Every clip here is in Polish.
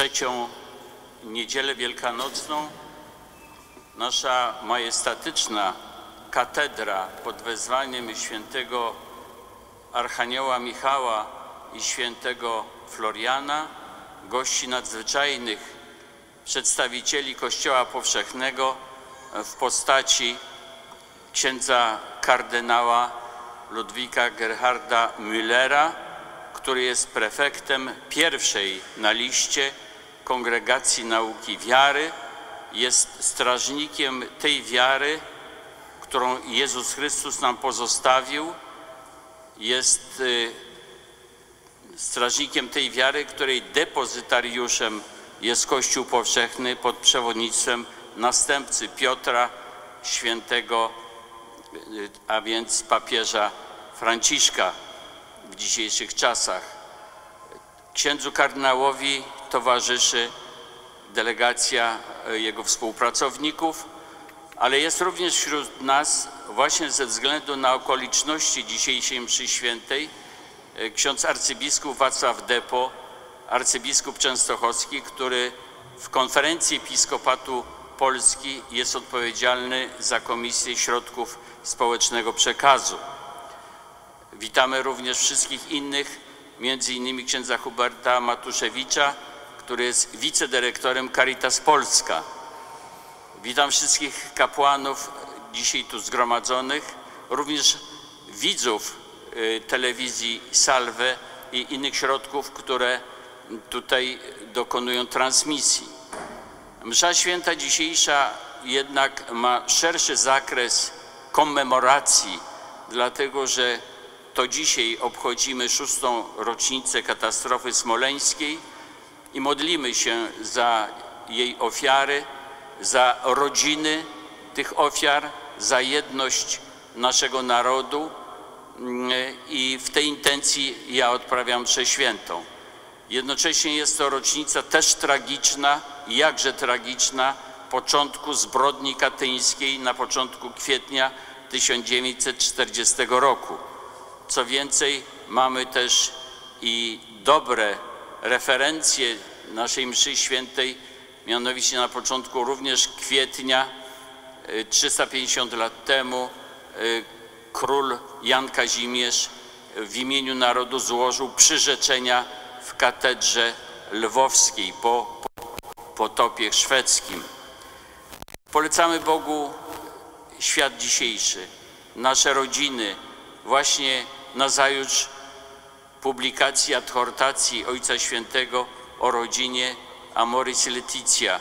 trzecią niedzielę wielkanocną nasza majestatyczna katedra pod wezwaniem świętego Archanioła Michała i świętego Floriana gości nadzwyczajnych przedstawicieli Kościoła Powszechnego w postaci księdza kardynała Ludwika Gerharda Müllera, który jest prefektem pierwszej na liście Kongregacji Nauki Wiary, jest strażnikiem tej wiary, którą Jezus Chrystus nam pozostawił, jest strażnikiem tej wiary, której depozytariuszem jest Kościół Powszechny pod przewodnictwem następcy Piotra Świętego, a więc papieża Franciszka w dzisiejszych czasach. Księdzu kardynałowi towarzyszy delegacja jego współpracowników, ale jest również wśród nas właśnie ze względu na okoliczności dzisiejszej mszy świętej ksiądz arcybiskup Wacław Depo, arcybiskup częstochowski, który w Konferencji Episkopatu Polski jest odpowiedzialny za Komisję Środków Społecznego Przekazu. Witamy również wszystkich innych, między innymi księdza Huberta Matuszewicza, który jest wicedyrektorem Caritas Polska. Witam wszystkich kapłanów dzisiaj tu zgromadzonych, również widzów telewizji Salve i innych środków, które tutaj dokonują transmisji. Msza święta dzisiejsza jednak ma szerszy zakres kommemoracji, dlatego że to dzisiaj obchodzimy 6. rocznicę katastrofy smoleńskiej i modlimy się za jej ofiary, za rodziny tych ofiar, za jedność naszego narodu i w tej intencji ja odprawiam mszę świętą. Jednocześnie jest to rocznica też tragiczna, jakże tragiczna, początku zbrodni katyńskiej na początku kwietnia 1940 roku. Co więcej, mamy też i dobre referencje naszej mszy świętej, mianowicie na początku również kwietnia 350 lat temu król Jan Kazimierz w imieniu narodu złożył przyrzeczenia w katedrze lwowskiej po potopie szwedzkim. Polecamy Bogu świat dzisiejszy, nasze rodziny. Właśnie nazajutrz publikacji adhortacji Ojca Świętego o rodzinie Amoris Laetitia.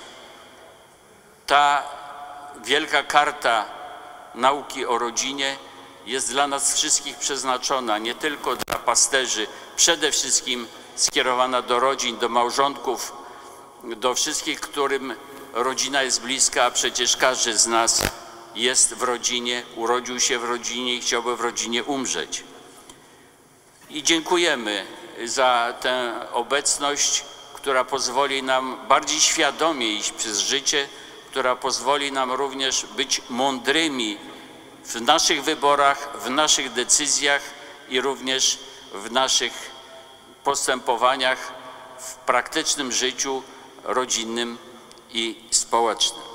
Ta wielka karta nauki o rodzinie jest dla nas wszystkich przeznaczona, nie tylko dla pasterzy, przede wszystkim skierowana do rodzin, do małżonków, do wszystkich, którym rodzina jest bliska, a przecież każdy z nas jest w rodzinie, urodził się w rodzinie i chciałby w rodzinie umrzeć. I dziękujemy za tę obecność, która pozwoli nam bardziej świadomie iść przez życie, która pozwoli nam również być mądrymi w naszych wyborach, w naszych decyzjach i również w naszych postępowaniach w praktycznym życiu rodzinnym i społecznym.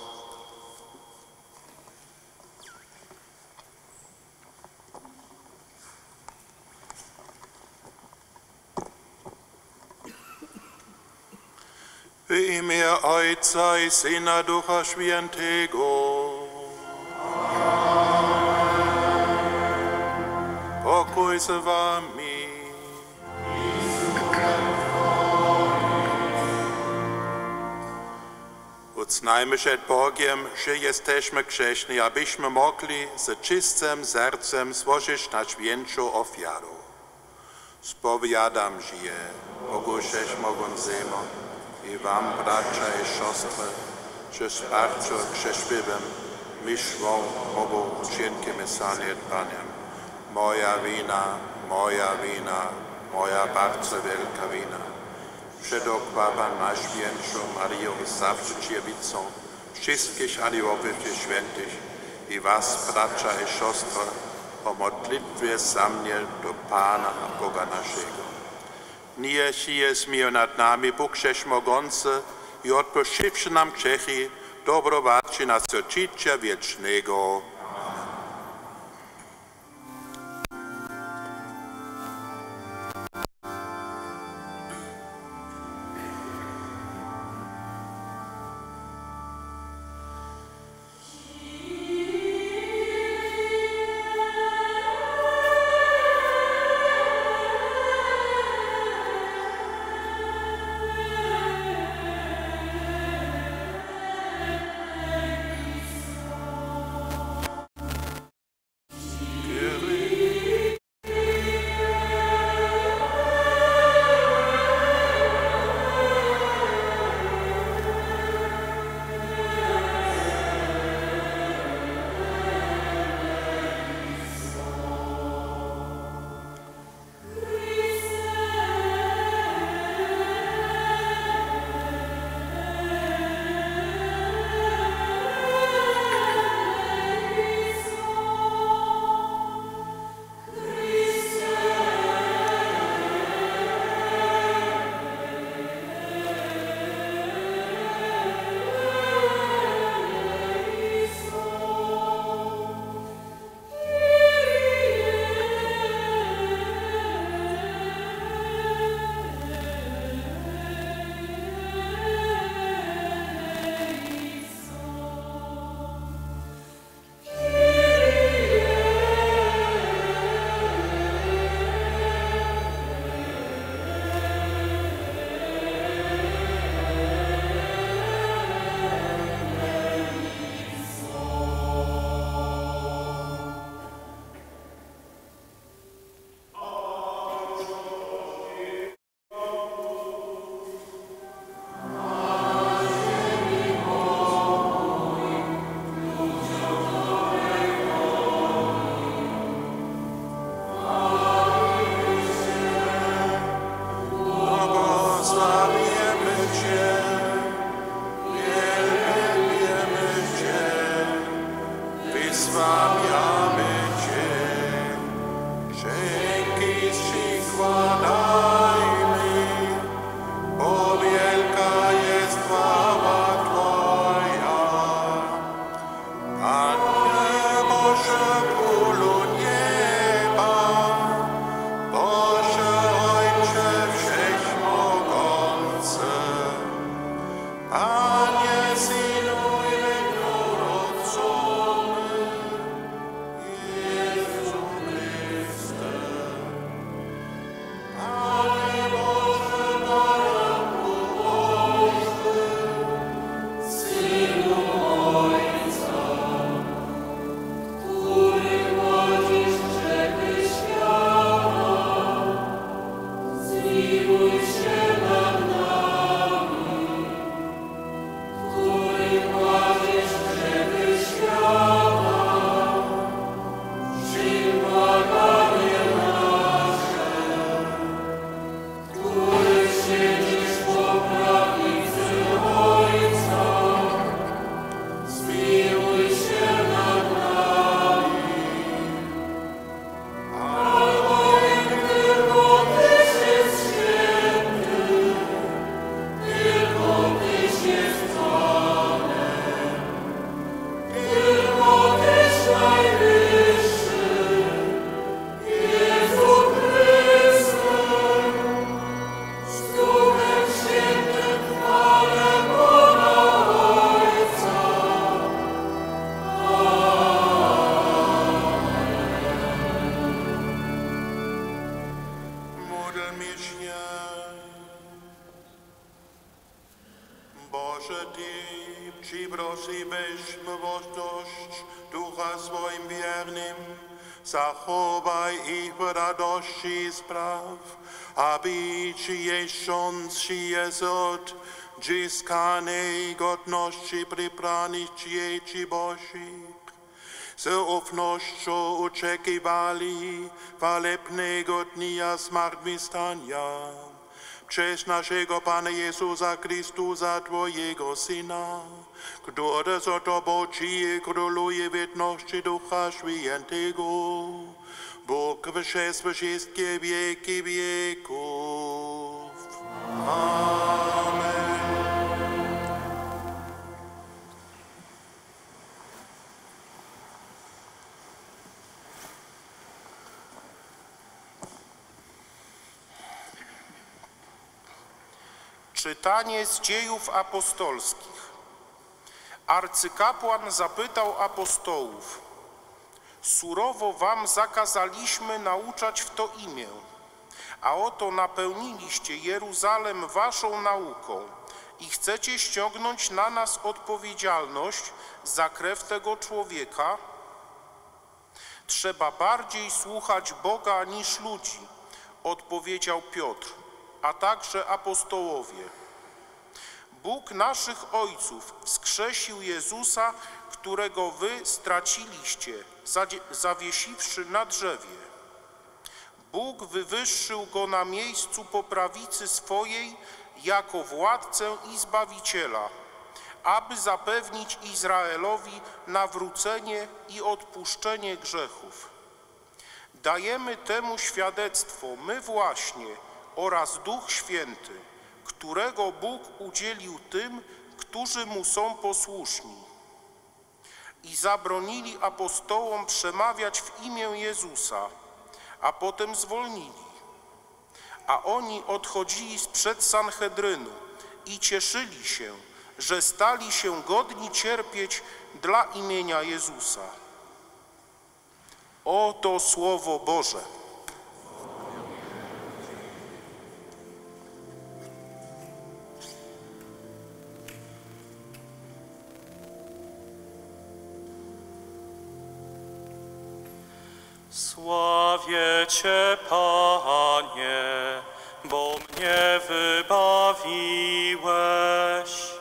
W imię Ojca i Syna Ducha Świętego. Pokój z wami. Uznajmy przed Bogiem, że jesteśmy grzeszni, abyśmy mogli z czystym sercem złożyć najświętszą ofiarę. Spowiadam, że je Bogu Wszechmogącemu i wam, bracia i siostry, że z bardzo grzeszliwym myślą obu uczynkiem i zaniedbaniem. Moja wina, moja bardzo wielka wina. Przedokładam Najświętszą Maryją i zawsze Dziewicą, wszystkich aniołów i świętych i was, bracia i siostry, o modlitwie za mnie do Pana Boga naszego. Nieś jest mi nad nami, Bóg Wszechmogący i odpoczywszy nam grzechy, dobrowaczy nas do życia wiecznego. Boże, Ty przyprosiłeś miłość Ducha swoim wiernym, zachowaj ich w radości spraw, aby ciesząc się od zyskanej godności przybranych dzieci Bożych, z ufnością oczekiwali chwalebnego dnia zmartwychwstania przez naszego Pana Jezusa Chrystusa, Twojego Syna, który z Tobą żyje, króluje w jedności Ducha Świętego, Bóg przez wszystkie wieki wieków. Amen. Czytanie z Dziejów Apostolskich. Arcykapłan zapytał apostołów: surowo wam zakazaliśmy nauczać w to imię, a oto napełniliście Jeruzalem waszą nauką i chcecie ściągnąć na nas odpowiedzialność za krew tego człowieka? Trzeba bardziej słuchać Boga niż ludzi, odpowiedział Piotr, a także apostołowie. Bóg naszych ojców wskrzesił Jezusa, którego wy straciliście, zawiesiwszy na drzewie. Bóg wywyższył go na miejscu po prawicy swojej jako władcę i Zbawiciela, aby zapewnić Izraelowi nawrócenie i odpuszczenie grzechów. Dajemy temu świadectwo my właśnie oraz Duch Święty, którego Bóg udzielił tym, którzy Mu są posłuszni. I zabronili apostołom przemawiać w imię Jezusa, a potem zwolnili. A oni odchodzili sprzed Sanhedrynu i cieszyli się, że stali się godni cierpieć dla imienia Jezusa. Oto Słowo Boże. Sławię Cię, Panie, bo mnie wybawiłeś.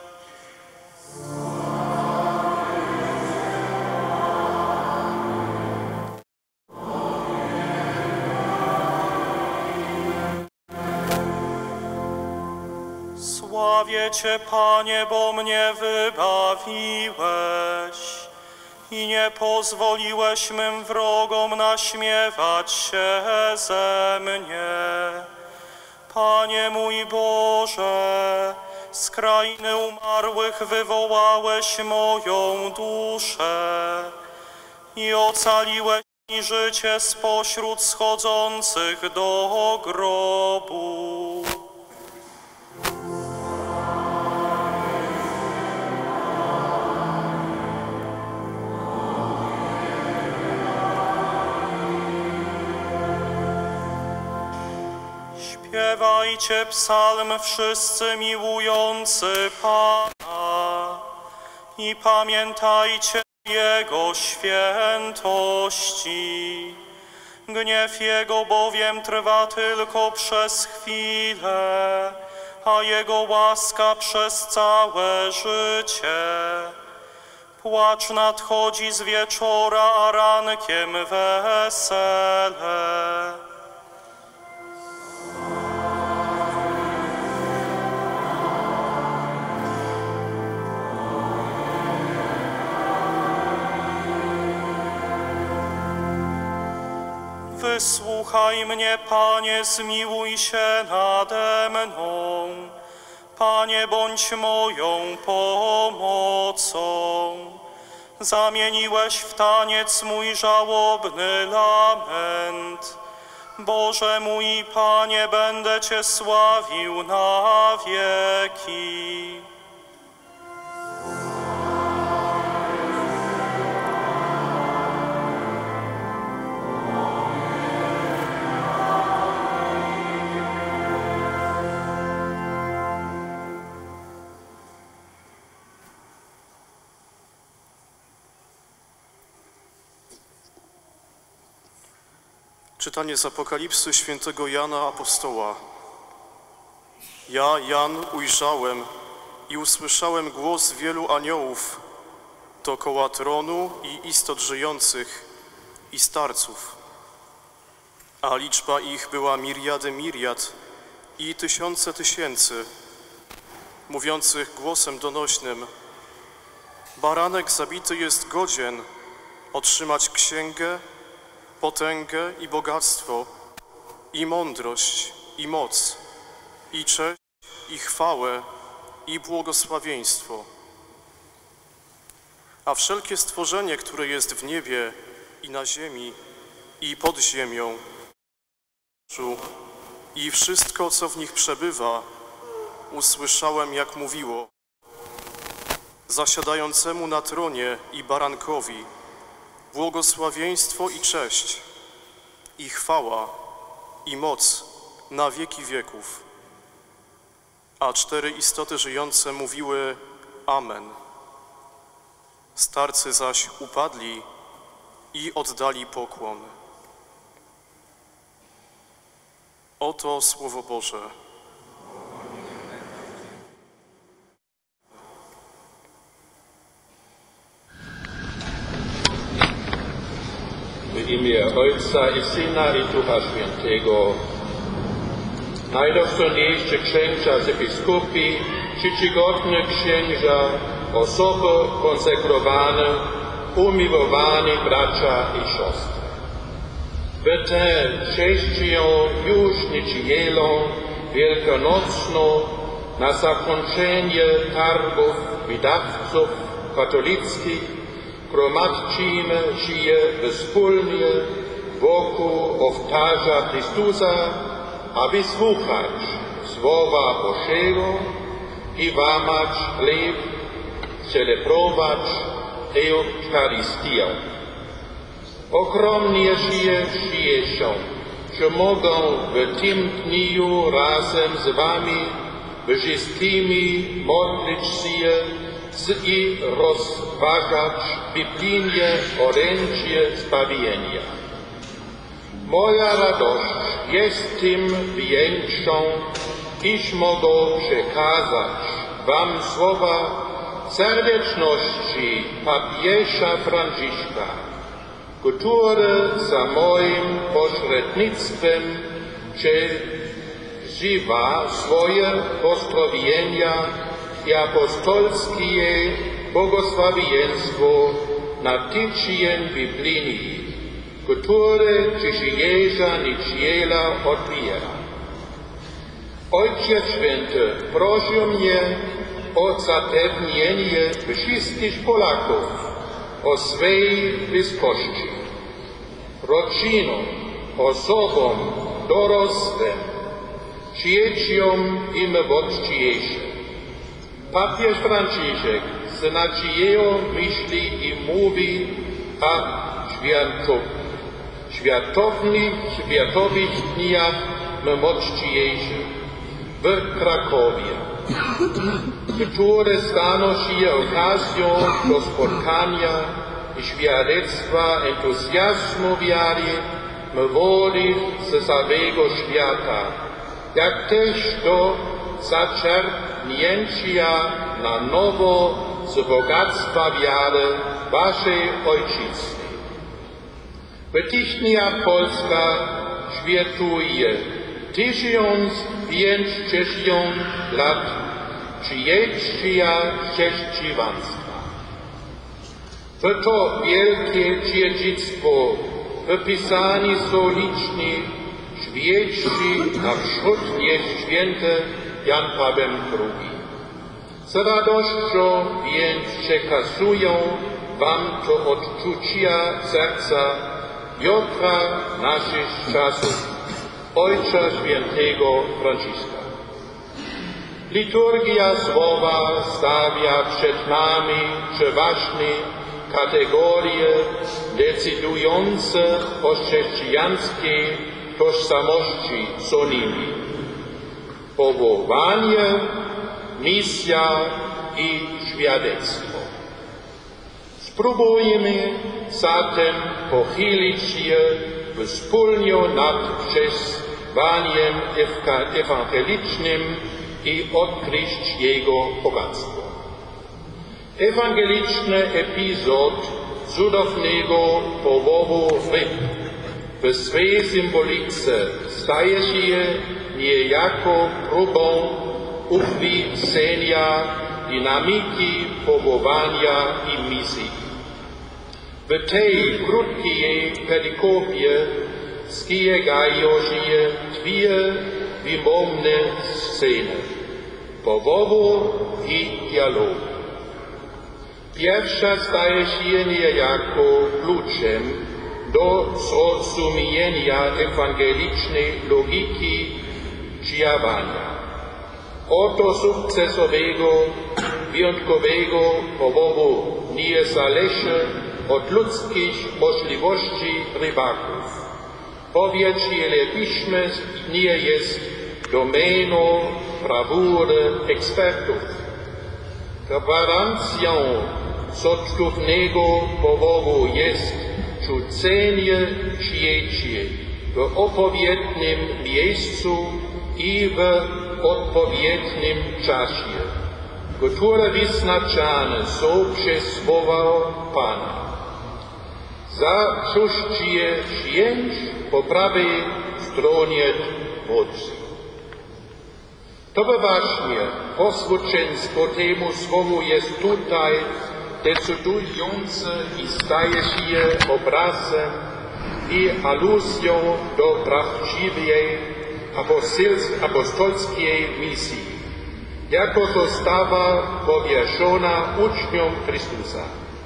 Sławię Cię, Panie, bo mnie wybawiłeś i nie pozwoliłeś mym wrogom naśmiewać się ze mnie. Panie mój Boże, z krainy umarłych wywołałeś moją duszę i ocaliłeś mi życie spośród schodzących do grobu. Śpiewajcie psalm wszyscy miłujący Pana i pamiętajcie Jego świętości. Gniew Jego bowiem trwa tylko przez chwilę, a Jego łaska przez całe życie. Płacz nadchodzi z wieczora, a rankiem wesele. Wysłuchaj mnie, Panie, zmiłuj się nade mną. Panie, bądź moją pomocą. Zamieniłeś w taniec mój żałobny lament. Boże mój Panie, będę Cię sławił na wieki. Czytanie z Apokalipsy świętego Jana Apostoła. Ja, Jan, ujrzałem i usłyszałem głos wielu aniołów dookoła tronu i istot żyjących i starców. A liczba ich była miriady miriad i tysiące tysięcy, mówiących głosem donośnym: Baranek zabity jest godzien otrzymać księgę, potęgę i bogactwo, i mądrość, i moc, i cześć, i chwałę, i błogosławieństwo. A wszelkie stworzenie, które jest w niebie i na ziemi, i pod ziemią, i wszystko, co w nich przebywa, usłyszałem, jak mówiło: zasiadającemu na tronie i barankowi błogosławieństwo i cześć, i chwała, i moc na wieki wieków. A 4 istoty żyjące mówiły: Amen. Starcy zaś upadli i oddali pokłon. Oto Słowo Boże. W imię Ojca i Syna i Ducha Świętego. Najdostojniejszy księża z biskupi, czcigodny księża, osoby konsekrowane, umiłowani bracia i siostry. W tę trzecią już niedzielę wielkanocną na zakończenie targów wydawców katolickich gromadzimy się wspólnie wokół ołtarza Chrystusa, aby słuchać Słowa Bożego i łamać chleb, celebrować Eucharystię. Ogromnie się cieszę, że mogę w tym dniu razem z wami wszystkimi modlić się i rozważać biblijne orędzie zbawienia. Moja radość jest tym większą, iż mogę przekazać wam słowa serdeczności papieża Franciszka, który za moim pośrednictwem przeżywa swoje pozdrowienia i apostolskie błogosławieństwo na tydzień biblijny, który dzisiejsza niedziela otwiera. Ojciec Święty prosił mnie o zapewnienie wszystkich Polaków o swej bliskości, rodzinom, osobom dorosłym, dzieciom i młodszym. Papież Franciszek z nadzieją myśli i mówi o światowych dniach młodszych w Krakowie, które staną się okazją do spotkania i świadectwa entuzjazmu wiary młodych z całego świata, jak też do zaczerpnięcia na nowo z bogactwa wiary waszej ojczyzny. W tych dniach Polska świętuje 1500 lat przyjęcia chrześcijaństwa. W to wielkie dziedzictwo wypisani są liczni świeci, a wśród nich święty Jan Paweł II. Z radością więc przekazuję wam to odczucia serca Piotra naszych czasów, Ojca Świętego Franciszka. Liturgia Słowa stawia przed nami przeważnie kategorie decydujące o chrześcijańskiej tożsamości synimi: powołanie, misja i świadectwo. Spróbujmy zatem pochylić się wspólnie nad przesłaniem ewangelicznym i odkryć jego bogactwo. Ewangeliczny epizod cudownego powołu ryb w swej symbolice staje się niejako próbą uchwycenia dynamiki powołania i misji. W tej krótkiej perikopie zbiegają się dwie wymowne sceny. powołu i dialogu. Pierwsza staje się niejako kluczem do zrozumienia ewangelicznej logiki działania. Oto sukcesowego, wyjątkowego powołu nie zależy od ludzkich możliwości rybaków. Powierciele pisma nie jest domeną brawury ekspertów. Gwarancją cudownego powołu jest rzucenie dzieci w odpowiednim miejscu i w odpowiednim czasie, które wyznaczane są przez słowa Pana. Za czuście wziąć po prawej stronie mocy. To właśnie posłuszeństwo temu słowu jest tutaj decydujące i staje się obrazem i aluzją do prawdziwej apostolskiej misji, jako została powierzona uczniom Chrystusa.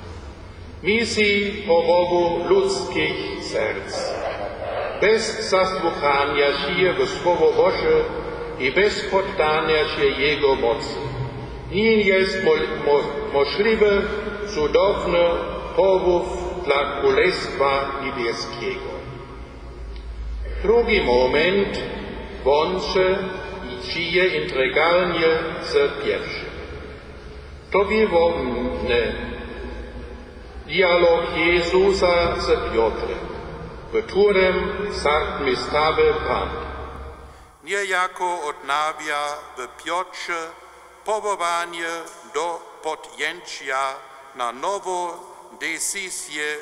Misji powołu ludzkich serc. Bez zasłuchania się w Słowo Boże i bez poddania się Jego mocy. Nie jest możliwy cudowny powód dla Królestwa Niebieskiego. Drugi moment łączy i dzieje integralnie z pierwszym. To wywołany dialog Jezusa z Piotrem, w którym zartmy stawy Pan. Niejako odnawia w Piotrze powołanie do podjęcia na nową decyzję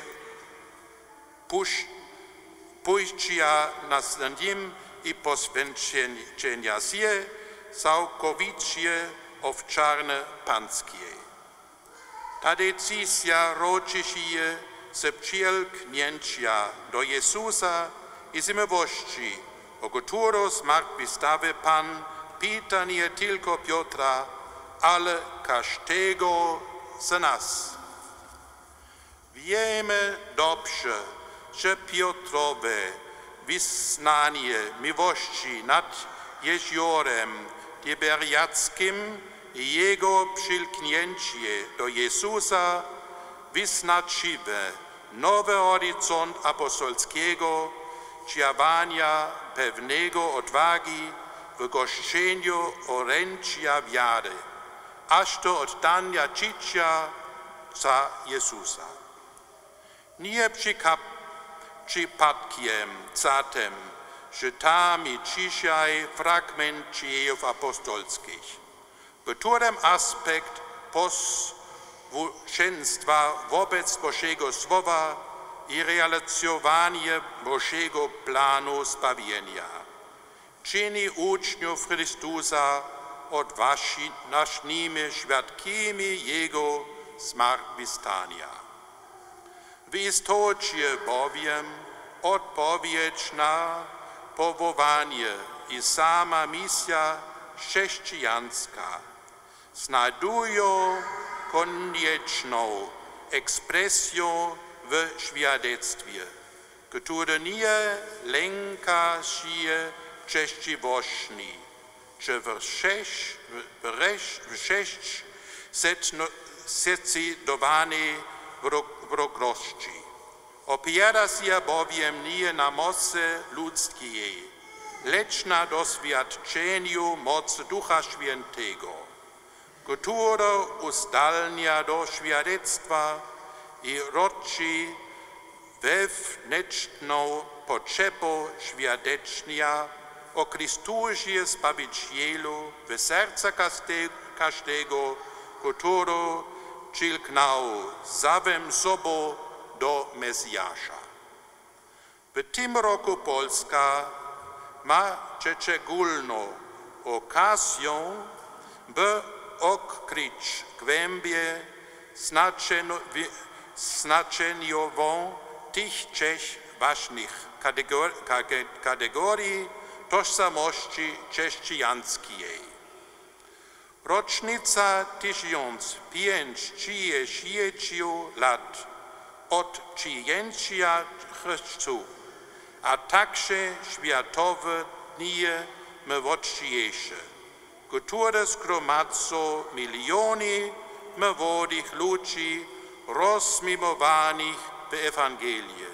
pójścia na nim i poświęcenia się całkowicie owczarne pańskiej. Ta decyzja rodzi się z przyłknięcia do Jezusa i z miłości, o którą zmartwychwstały Pan pyta nie tylko Piotra, ale każdego z nas. Wiemy dobrze, że Piotrowe wyznanie miłości nad jeziorem Tiberiackim i jego przylknięcie do Jezusa wyznaczyły nowy horyzont apostolskiego działania pewnego odwagi w goszczeniu orędzia wiary, aż do oddania życia za Jezusa. Nie przypadkiem zatem czytamy dzisiaj fragment dziejów apostolskich, w którym aspekt posłuszeństwa wobec Bożego Słowa i realizowanie Bożego planu zbawienia czyni uczniów Chrystusa odważnymi świadkami Jego zmartwychwstania. W istocie bowiem odpowiedź na powołanie i sama misja chrześcijańska znajdują konieczną ekspresję w świadectwie, które nie lęka się częściwości, czy wreszcie zdecydowanej wrogości. Opiera się bowiem nie na mocy ludzkiej, lecz na doświadczeniu mocy Ducha Świętego, która uzdalnia do świadectwa i rodzi wewnętrzną potrzebę świadczenia o Chrystusie Zbawicielu w serca każdego, który przylknął samym sobą do Mesjasza. W tym roku Polska ma szczególną okazję, by odkryć głębię znaczeniową tych trzech ważnych kategorii tożsamości chrześcijańskiej. Rocznica 1560 lat od przyjęcia Chrystu, a także światowe dni młodszejsze, które zgromadzą miliony młodych ludzi rozmimowanych w Ewangelię.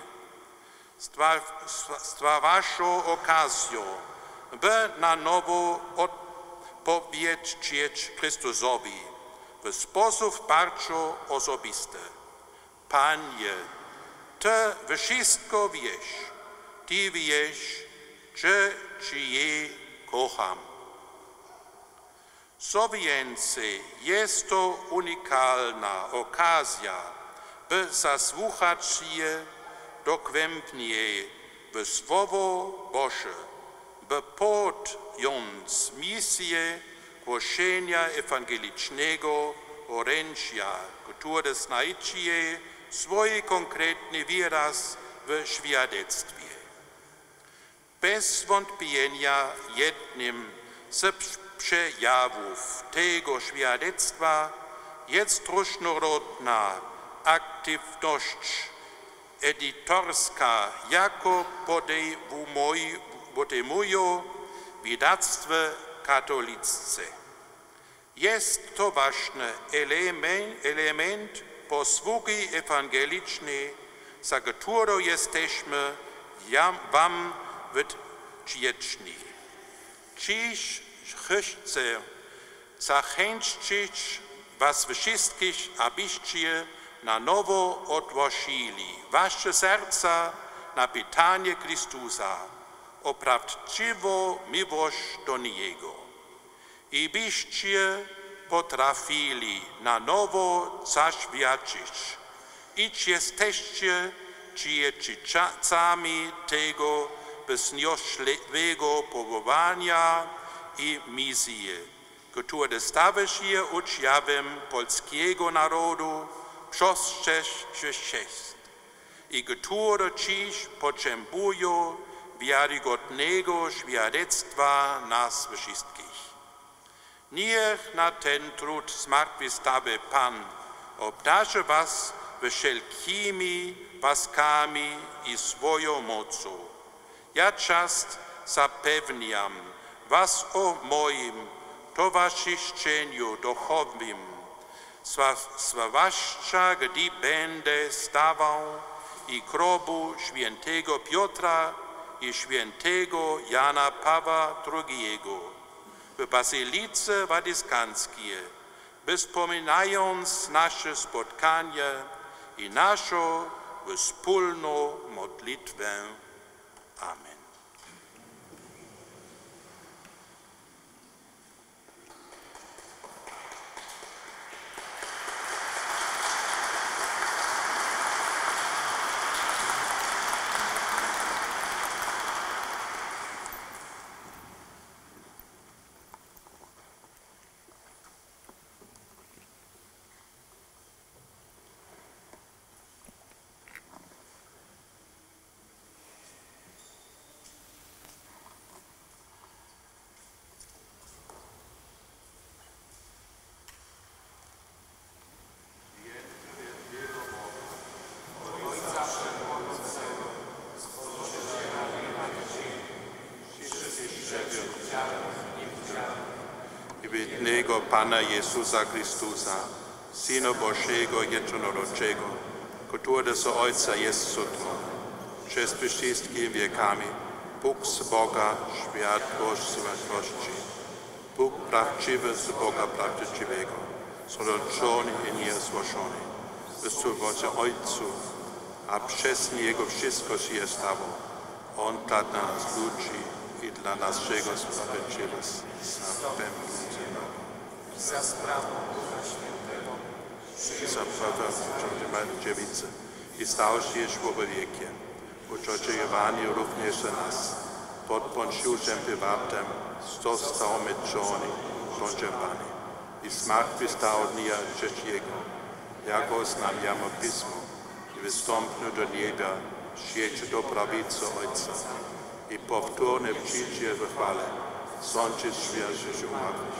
Z waszą okazją, by na nowo odpowiedzieć Chrystusowi w sposób bardzo osobisty. Panie, Ty wszystko wiesz, Ty wiesz, że Cię kocham. Co więcej, jest to unikalna okazja, by zasłuchać się dogłębniej w Słowo Boże, by podjąć misję głoszenia ewangelicznego orędzia, które znajdzie swój konkretny wyraz w świadectwie. Bez wątpienia jednym z przejawów tego świadectwa jest różnorodna aktywność edytorska, jako podejmują wydawstwa katolickie. Jest to ważny element posługi ewangelicznej, za którą jesteśmy wam wdzięczni. Dziś chcę zachęcić was wszystkich, abyście na nowo otworzyli wasze serca na pytanie Chrystusa o prawdziwą miłość do Niego i byście potrafili na nowo zaświadczyć, iż jesteście dziedziczami tego wzniośliwego powołania i misji, które stały się udziałem polskiego narodu przez 6 i które dziś potrzebują wiarygodnego świadectwa nas wszystkich. Niech na ten trud zmartwychwstały Pan obdarzy was wszelkimi łaskami i swoją mocą. Ja czas zapewniam was o moim towarzyszeniu duchowym, zwłaszcza gdy będę stawał i grobu świętego Piotra i świętego Jana Pawła II w Bazylice Watykańskiej, wspominając nasze spotkanie i naszą wspólną modlitwę. Amen. Wybitnego Pana Jezusa Chrystusa, Syna Bożego Jednorodzego, który z Ojca jest sotron, przez wszystkimi wiekami, Bóg z Boga, światło światłości, Bóg prawdziwy z Boga prawdziwego, zrodzony i niezłożony, wysłuchajcie Ojcu, a przez Niego wszystko się stało. On dla nas ludzi i dla naszego sprawiedliwości zapewnił za sprawą Ducha Świętego, za prawdę dziewicy i stał się człowiekiem, uczciowany również za nas. Pod Poncjuszem Piłatem został męczony, pogrzebany i zmartwychwstał dnia trzeciego, jako znamiano Pismo, i wystąpił do nieba, siedzi do prawicy Ojca i powtórne przyjdzie w chwale, sądzić świeżych umarłych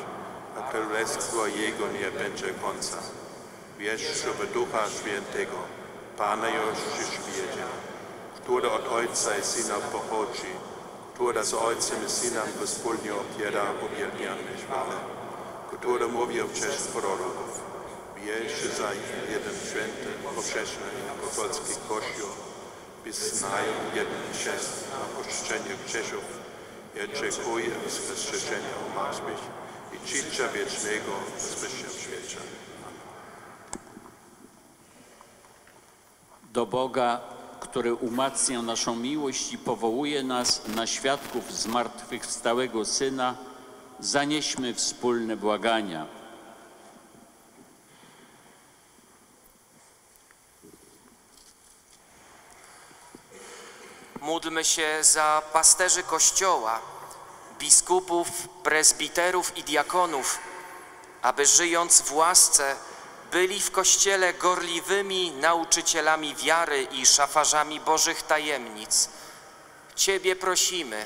a królestwo Jego nie będzie końca. Wierzę w Ducha Świętego, Pana już przyświecie, który od Ojca i Syna pochodzi, który z Ojcem i Synem wspólnie opiera uwielbiamy chwale, który mówił przez proroków. Wierzę za jeden święty, powszechny i apostolski Kościół, wyznaję jeden chrzest na oczyszczenie grzechów i oczekuję wskrzeszenia umarłych i życia wiecznego w przyszłym świecie. Do Boga, który umacnia naszą miłość i powołuje nas na świadków zmartwychwstałego Syna, zanieśmy wspólne błagania. Módlmy się za pasterzy Kościoła, biskupów, prezbiterów i diakonów, aby żyjąc w łasce byli w Kościele gorliwymi nauczycielami wiary i szafarzami Bożych tajemnic. Ciebie prosimy.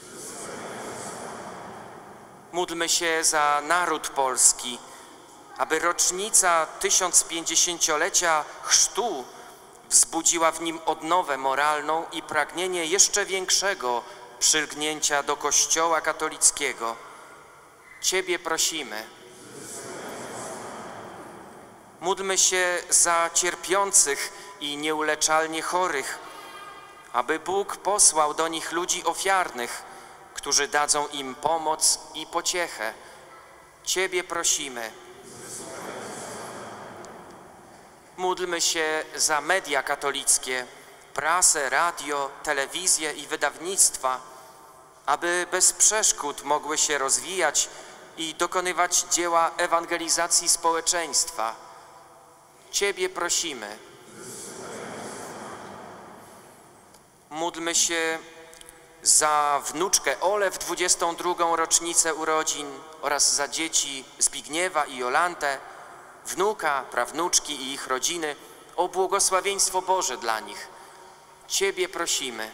Módlmy się za naród polski, aby rocznica 1050-lecia chrztu wzbudziła w nim odnowę moralną i pragnienie jeszcze większego przylgnięcia do Kościoła katolickiego. Ciebie prosimy. Módlmy się za cierpiących i nieuleczalnie chorych, aby Bóg posłał do nich ludzi ofiarnych, którzy dadzą im pomoc i pociechę. Ciebie prosimy. Módlmy się za media katolickie, prasę, radio, telewizję i wydawnictwa, aby bez przeszkód mogły się rozwijać i dokonywać dzieła ewangelizacji społeczeństwa. Ciebie prosimy. Módlmy się za wnuczkę Olę w 22. rocznicę urodzin oraz za dzieci Zbigniewa i Jolantę, wnuka, prawnuczki i ich rodziny, o błogosławieństwo Boże dla nich. Ciebie prosimy.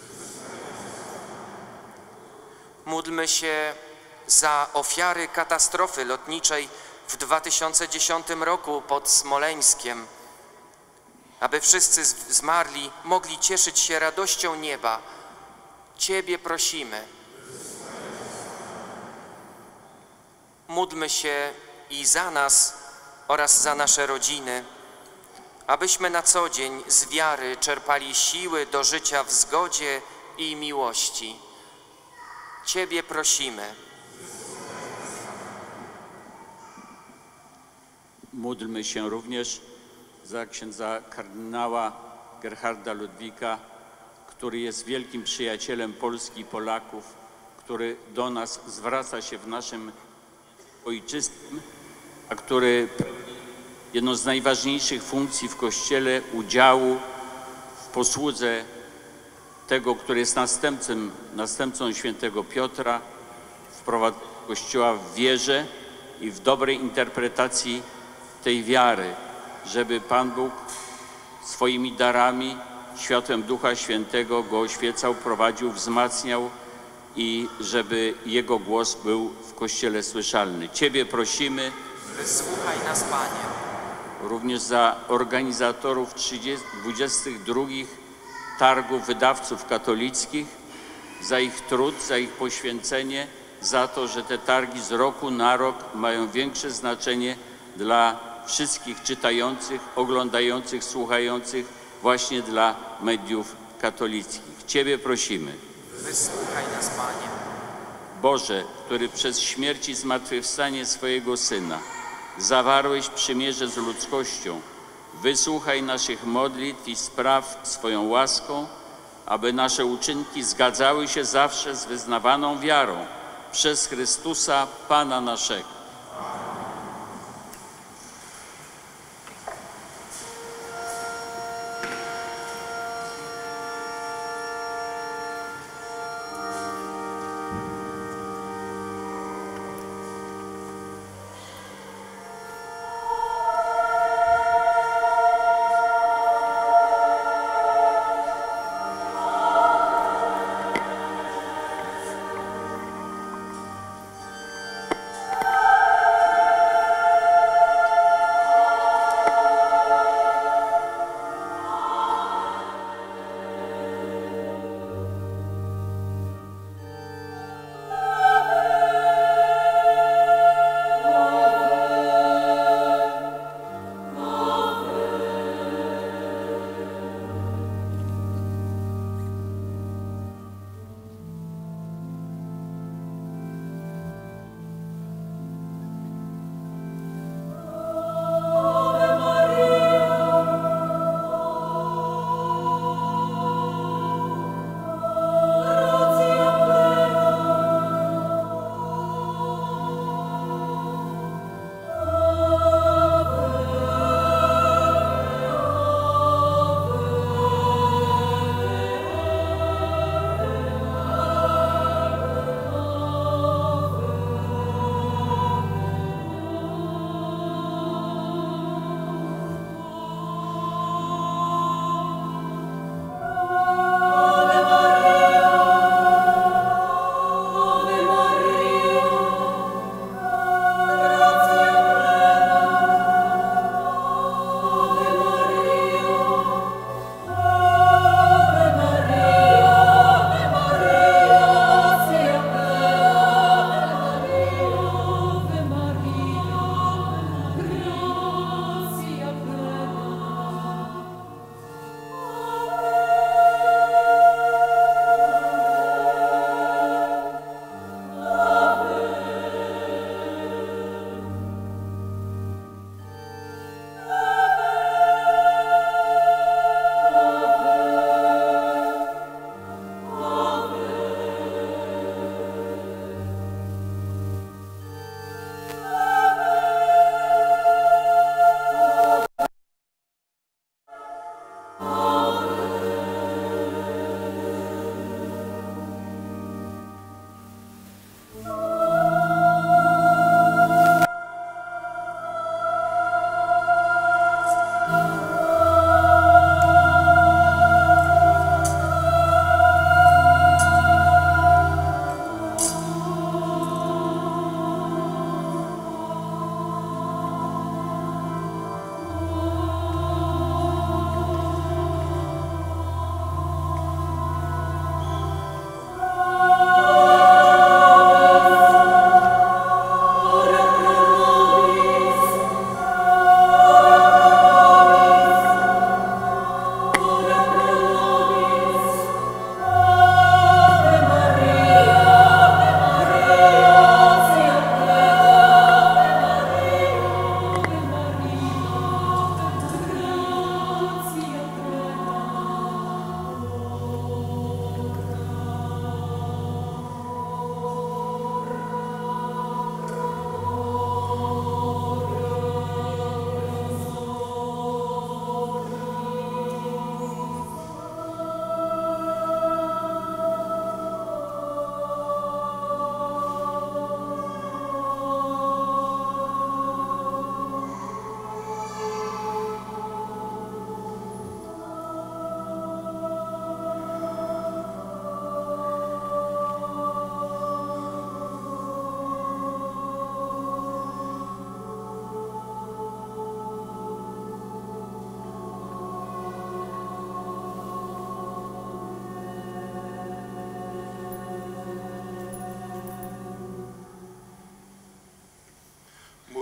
Módlmy się za ofiary katastrofy lotniczej w 2010 roku pod Smoleńskiem, aby wszyscy zmarli mogli cieszyć się radością nieba. Ciebie prosimy. Módlmy się i za nas oraz za nasze rodziny, abyśmy na co dzień z wiary czerpali siły do życia w zgodzie i miłości. Ciebie prosimy. Módlmy się również za księdza kardynała Gerharda Ludwika, który jest wielkim przyjacielem Polski i Polaków, który do nas zwraca się w naszym ojczystym, a który jedną z najważniejszych funkcji w Kościele udziału w posłudze tego, który jest następcą świętego Piotra, wprowadzenia Kościoła w wierze i w dobrej interpretacji tej wiary, żeby Pan Bóg swoimi darami, światłem Ducha Świętego go oświecał, prowadził, wzmacniał i żeby Jego głos był w Kościele słyszalny. Ciebie prosimy. Wysłuchaj nas, Panie. Również za organizatorów 22 targów wydawców katolickich, za ich trud, za ich poświęcenie, za to, że te targi z roku na rok mają większe znaczenie dla wszystkich czytających, oglądających, słuchających, właśnie dla mediów katolickich. Ciebie prosimy. Wysłuchaj nas, Panie. Boże, który przez śmierć i zmartwychwstanie swojego Syna zawarłeś przymierze z ludzkością, wysłuchaj naszych modlitw i spraw swoją łaską, aby nasze uczynki zgadzały się zawsze z wyznawaną wiarą przez Chrystusa, Pana naszego.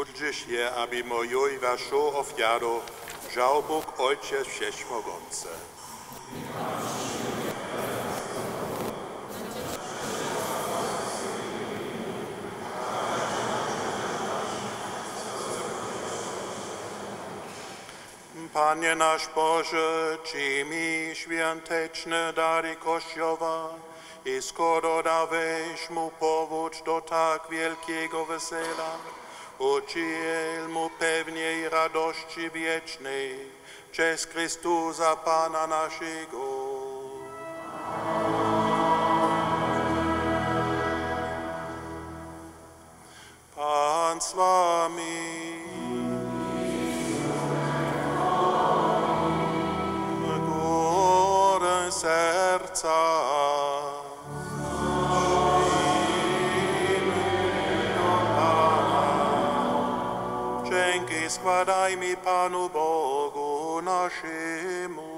Módlżysz je, aby moją i waszą ofiarą żał Bóg Ojciec Wszechmogący. Panie nasz Boże, czymi świąteczne dary Kościoła i skoro dałeś mu powód do tak wielkiego wesela, udziel mu pewnej radości wiecznej przez Chrystusa Pana naszego. Pan z wami. Serca. Dzięki składajmy Panu Bogu naszemu.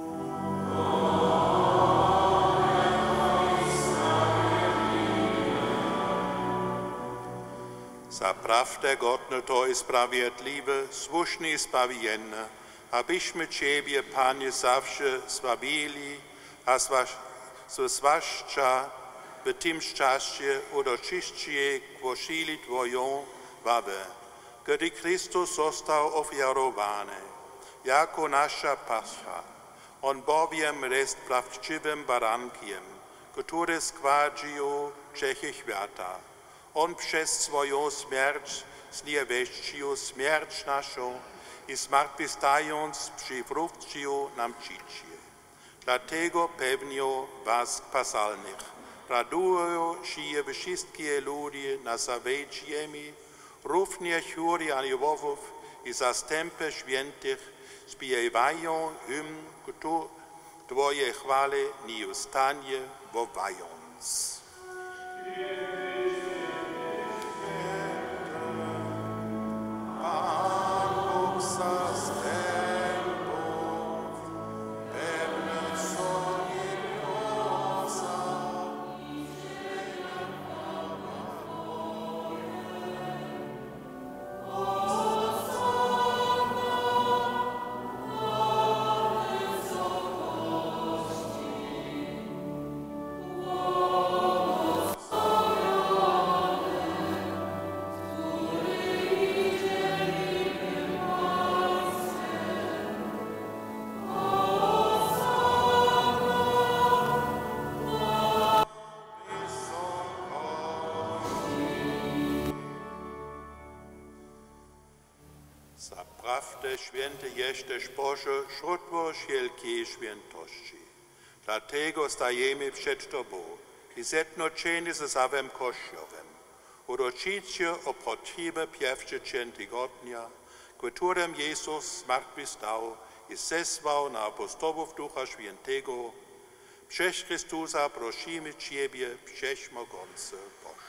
Zaprawdę godne to i sprawiedliwe, słuszne i zbawienne, abyśmy Ciebie, Panie, zawsze sławili, a zwłaszcza w tym czasie uroczyście głosili Twoją wawę, gdy Chrystus został ofiarowany jako nasza Pascha. On bowiem jest prawdziwym barankiem, który zgładził grzechy świata. On przez swoją śmierć zniewieścił śmierć naszą i zmartwychwstając przywrócił nam życie. Dlatego pewnie was pasalnych radują się wszystkie ludzie na całej ziemi, również chóry aniołów i zastępy świętych śpiewają Twoje chwale nieustannie wołając. Zaprawdę święty jesteś Boże, źródło wszelkiej świętości. Dlatego stajemy przed Tobą i zjednoczeni ze całym Kościołem. Uroczyście obchodzimy pierwszy dzień tygodnia, w którym Jezus zmartwychwstał i zesłał na apostołów Ducha Świętego. Przez Chrystusa prosimy Ciebie, Wszechmogący Boże.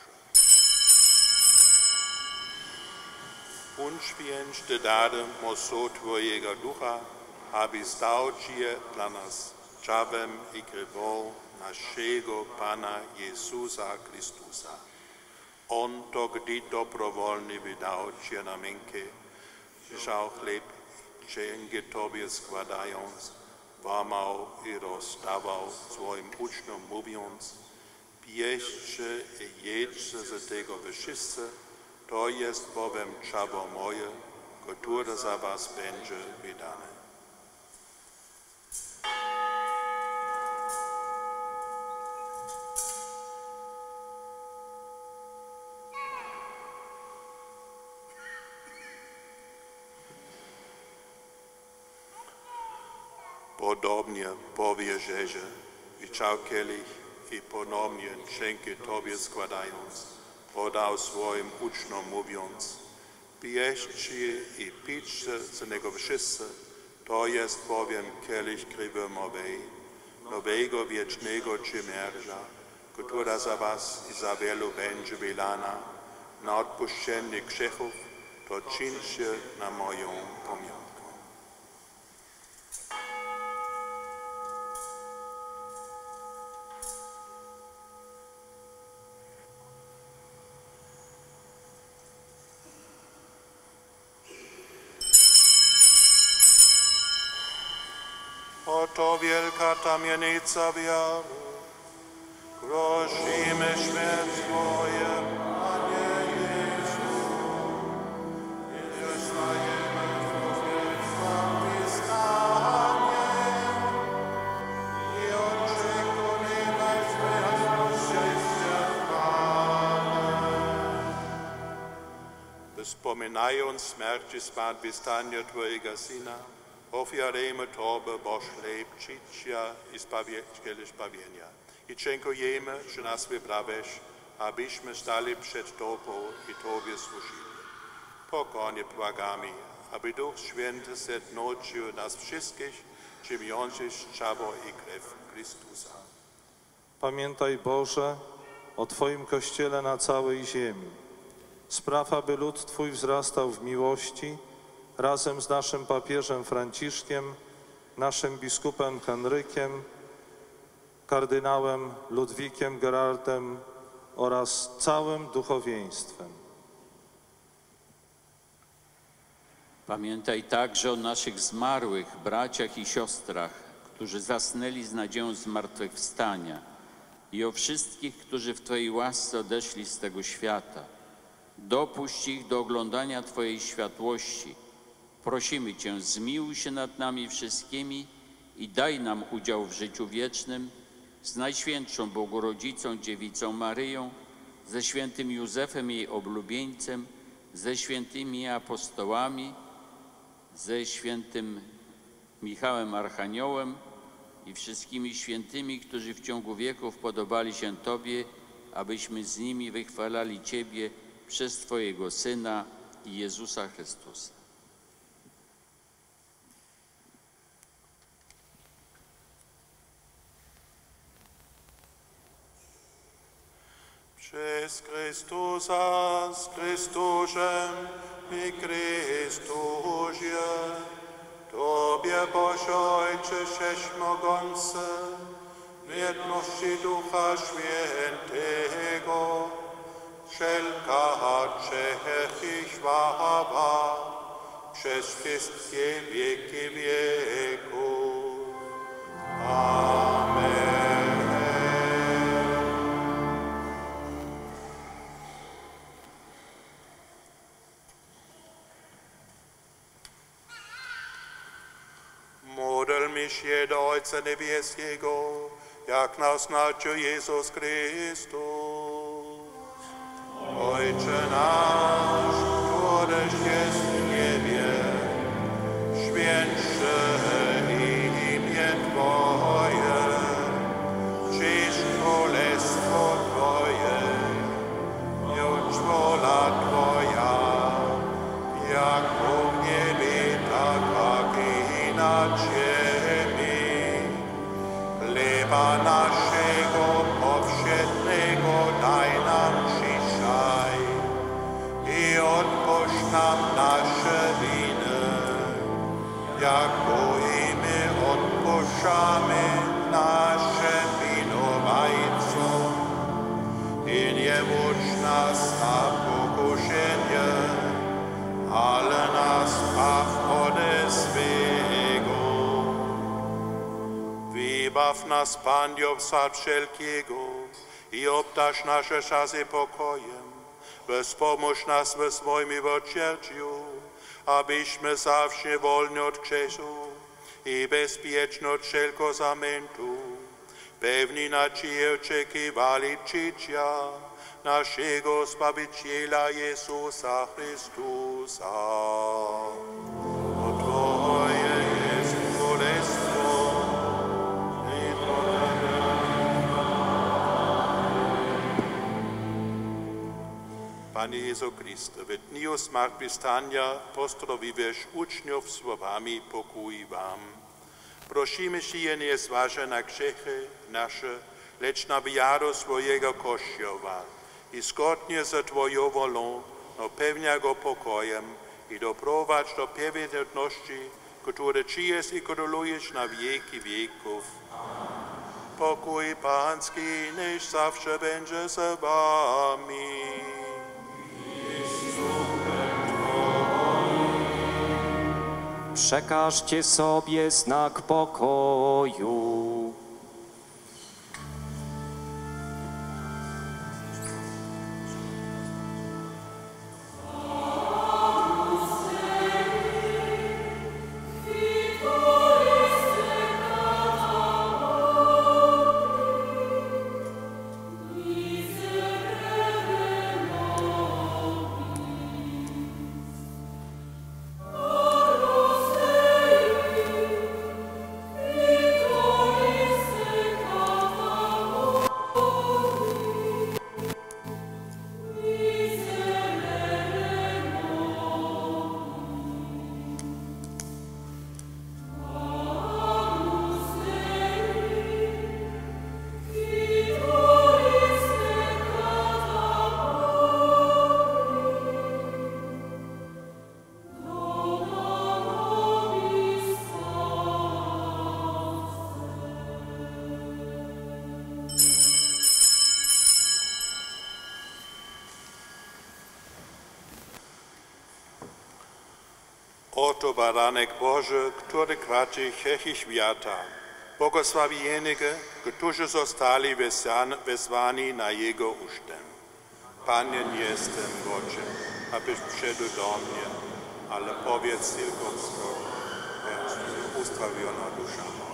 Uświęć te dary mocą Twojego Ducha, aby stał się dla nas ciałem i krwią naszego Pana Jezusa Chrystusa. On to, gdy dobrowolnie wydał się na mękę, wziął chleb, dzięki Tobie składając, łamał i rozdawał swoim uczniom, mówiąc: bierzcie i jedźcie z tego wszyscy, to jest bowiem ciało moje, które za was będzie wydane. Podobnie powie Jerzy, wyciął kielich i ponownie dzięki Tobie składając, podał swoim uczniom, mówiąc: bierzcie i pijcie z niego wszyscy, to jest bowiem kielich krwi mojej, nowego wiecznego przymierza, która za was i za wielu będzie wylana na odpuszczenie grzechów, to czyńcie na moją pamiątkę. Oto wielka tamienica wiary. Prosimy śmierć Twoje, Panie Jezu. I zostajemy w zmartwychwstanie i oczekujemy zwycięstwa Pana. Wspominając śmierć i zmartwychwstanie Twojego Syna, ofiarujemy Tobie Boż chleb życia i zbawienia. I dziękujemy, że nas wybrałeś, abyśmy stali przed Tobą i Tobie służyli. Pokornie błagamy, aby Duch Święty zjednoczył nas wszystkich, czyniących ciało i krew Chrystusa. Pamiętaj, Boże, o Twoim Kościele na całej ziemi. Spraw, aby lud Twój wzrastał w miłości, razem z naszym papieżem Franciszkiem, naszym biskupem Henrykiem, kardynałem Ludwikiem Gerardem oraz całym duchowieństwem. Pamiętaj także o naszych zmarłych braciach i siostrach, którzy zasnęli z nadzieją zmartwychwstania, i o wszystkich, którzy w Twojej łasce odeszli z tego świata. Dopuść ich do oglądania Twojej światłości. Prosimy Cię, zmiłuj się nad nami wszystkimi i daj nam udział w życiu wiecznym z Najświętszą Bogorodzicą Dziewicą Maryją, ze świętym Józefem jej oblubieńcem, ze świętymi apostołami, ze świętym Michałem Archaniołem i wszystkimi świętymi, którzy w ciągu wieków podobali się Tobie, abyśmy z nimi wychwalali Ciebie przez Twojego Syna Jezusa Chrystusa. Przez Chrystusa, z Chrystusem i Chrystusie, Tobie, Boże Ojcze Wszechmogący, w jedności Ducha Świętego, wszelka cześć i chwała przez wszystkie wieki wieków. Amen. Módlmy się do Ojca Niebieskiego, jak nas nauczył Jezus Chrystus. Ojcze nasz, któryś jest w niebie, święć się imię Twoje, przyjdź królestwo Twoje, bądź wola Twoja, jak w niebie, tak i na ziemi. Chleba naszego powszedniego daj nam dzisiaj i odpuść nam nasze winy, jako i my odpuszczamy naszym winowajcom. I nie wódź nas na pokuszenie, ale nas zbaw ode złego. Wybaw nas, Panie, od wszelkiego i obdarz nasze czasy pokojem. Wspomóż nas w swoim miłosierdziu, abyśmy zawsze wolni od grzechu i bezpieczni od wszelkiego zamętu, pewni nadzieję oczekiwali życia naszego Zbawiciela Jezusa Chrystusa. Bo Twoje jest królestwo i Panie Jezu Chryste, w dniu zmartwychwstania pozdrowiłeś uczniów słowami pokój Wam. Prosimy się nie zważaj na grzechy nasze, lecz na wiarę swojego Kościoła i zgodnie z Twoją wolą napełnia go pokojem i doprowadź do pewności, który żyjesz i królujesz na wieki wieków. Pokój Pański niech zawsze będzie z Wami. przekażcie sobie znak pokoju. Oto baranek Boży, który kraci grzechy świata. Błogosławienego, którzy zostali wezwani na Jego ucztę. Panie, nie jestem godzien, abyś przyszedł do mnie, ale powiedz tylko słowo, będzie uzdrowiona dusza moja.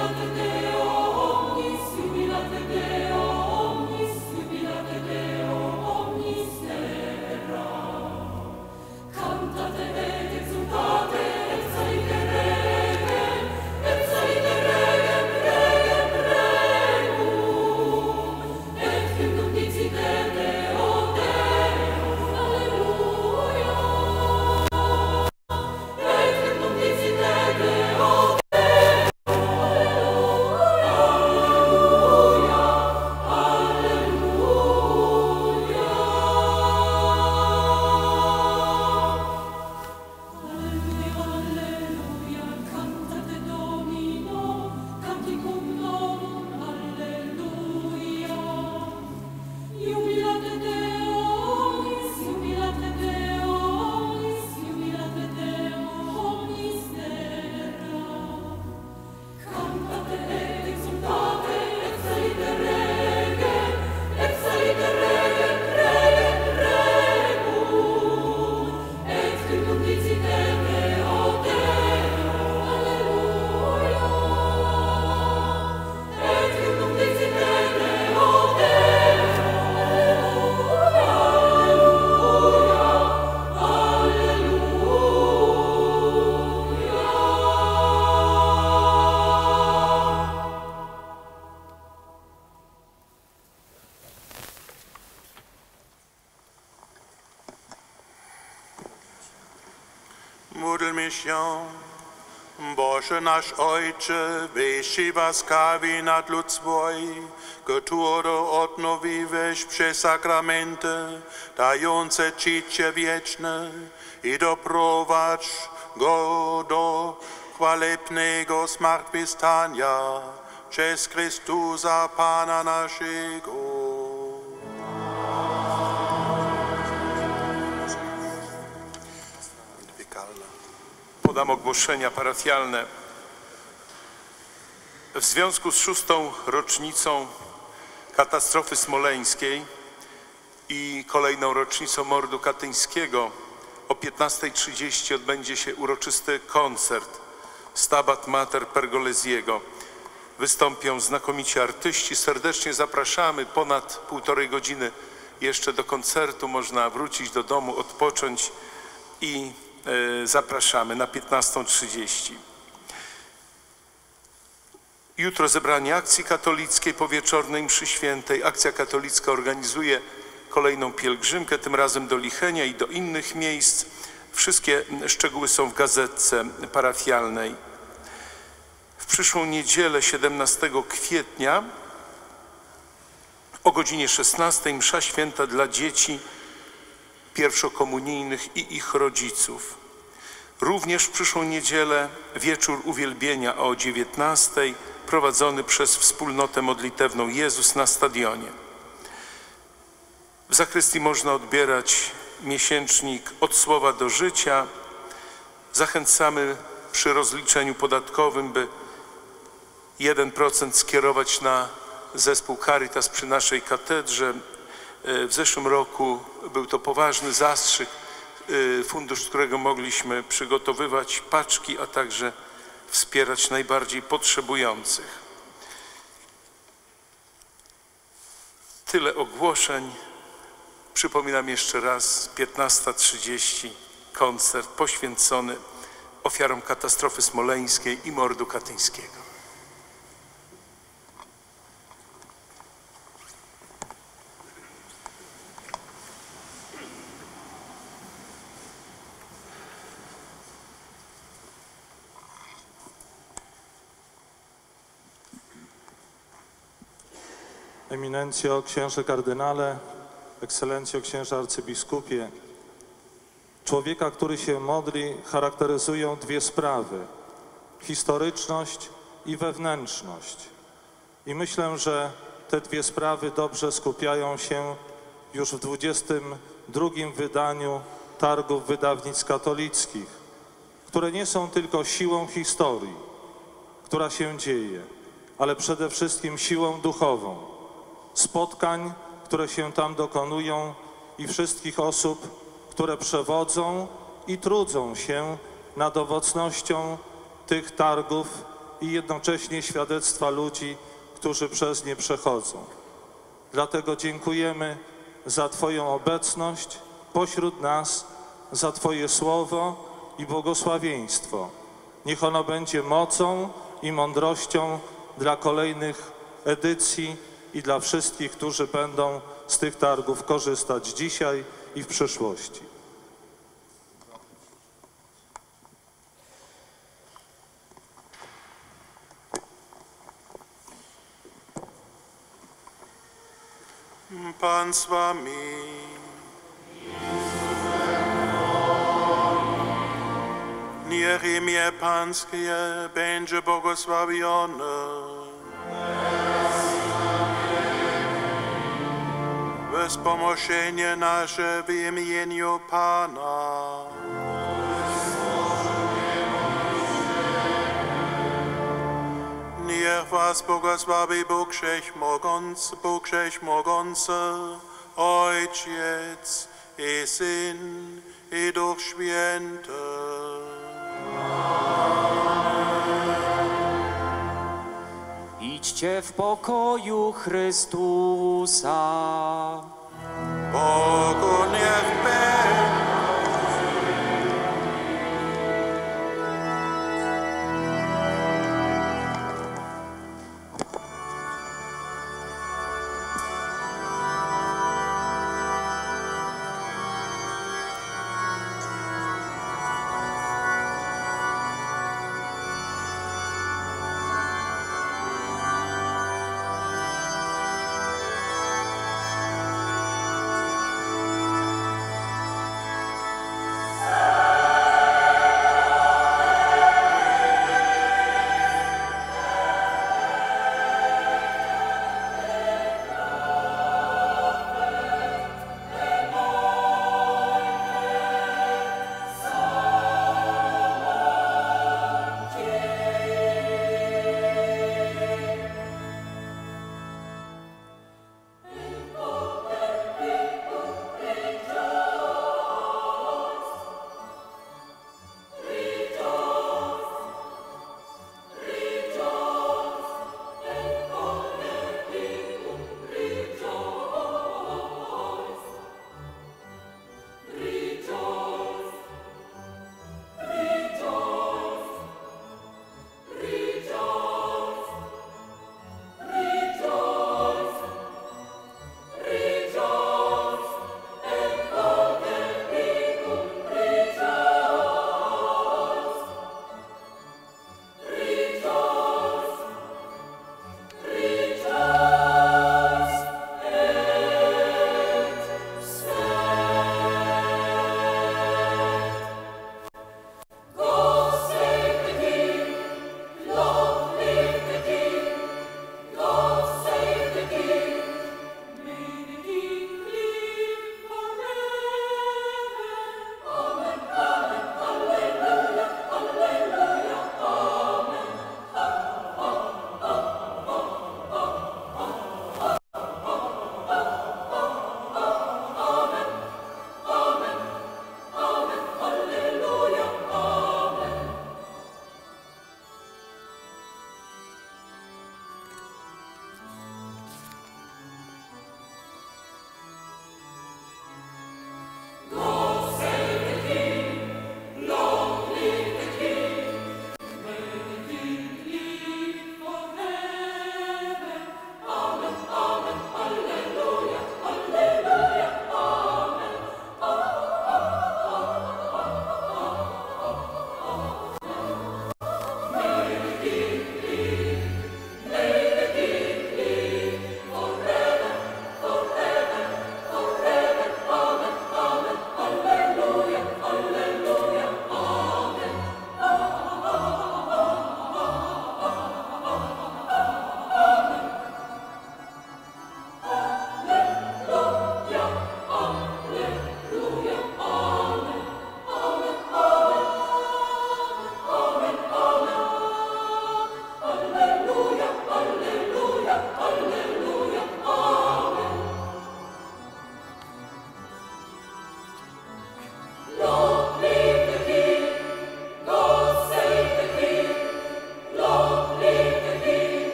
Módlmy się. Boże nasz Ojcze, wyjścij łaskawi nad lud swój, który odnowiłeś przez sakramenty, dające życie wieczne i doprowadź go do chwalebnego zmartwychwstania przez Chrystusa Pana naszego. Podam ogłoszenia parafialne. W związku z 6. rocznicą katastrofy smoleńskiej i kolejną rocznicą mordu katyńskiego o 15:30 odbędzie się uroczysty koncert Stabat Mater Pergolesiego. Wystąpią znakomici artyści. Serdecznie zapraszamy. Ponad 1,5 godziny jeszcze do koncertu. Można wrócić do domu, odpocząć i zapraszamy na 15:30. Jutro zebranie Akcji Katolickiej po wieczornej mszy świętej. Akcja Katolicka organizuje kolejną pielgrzymkę, tym razem do Lichenia i do innych miejsc. Wszystkie szczegóły są w gazetce parafialnej. W przyszłą niedzielę, 17 kwietnia o godzinie 16 msza święta dla dzieci pierwszokomunijnych i ich rodziców. Również w przyszłą niedzielę wieczór uwielbienia o 19:00 prowadzony przez wspólnotę modlitewną Jezus na stadionie. W zakrystii można odbierać miesięcznik Od Słowa do Życia. Zachęcamy przy rozliczeniu podatkowym, by 1% skierować na zespół Caritas przy naszej katedrze. W zeszłym roku był to poważny zastrzyk, fundusz, z którego mogliśmy przygotowywać paczki, a także wspierać najbardziej potrzebujących. Tyle ogłoszeń. Przypominam jeszcze raz, 15:30 koncert poświęcony ofiarom katastrofy smoleńskiej i mordu katyńskiego. Eminencjo, księże kardynale, ekscelencjo, księże arcybiskupie. Człowieka, który się modli, charakteryzują dwie sprawy: historyczność i wewnętrzność. I myślę, że te dwie sprawy dobrze skupiają się już w 22. wydaniu Targów Wydawnictw Katolickich, które nie są tylko siłą historii, która się dzieje, ale przede wszystkim siłą duchową, spotkań, które się tam dokonują i wszystkich osób, które przewodzą i trudzą się nad owocnością tych targów i jednocześnie świadectwa ludzi, którzy przez nie przechodzą. Dlatego dziękujemy za Twoją obecność pośród nas, za Twoje słowo i błogosławieństwo. Niech ono będzie mocą i mądrością dla kolejnych edycji i dla wszystkich, którzy będą z tych targów korzystać dzisiaj i w przyszłości. Pan z wami. Niech imię Pańskie będzie błogosławione. Wspomożenie nasze w imieniu Pana. Niech was błogosławi Bóg Wszechmogący, Ojciec i Syn i Duch Święty. Idźcie w pokoju Chrystusa. Bogu niech będzie.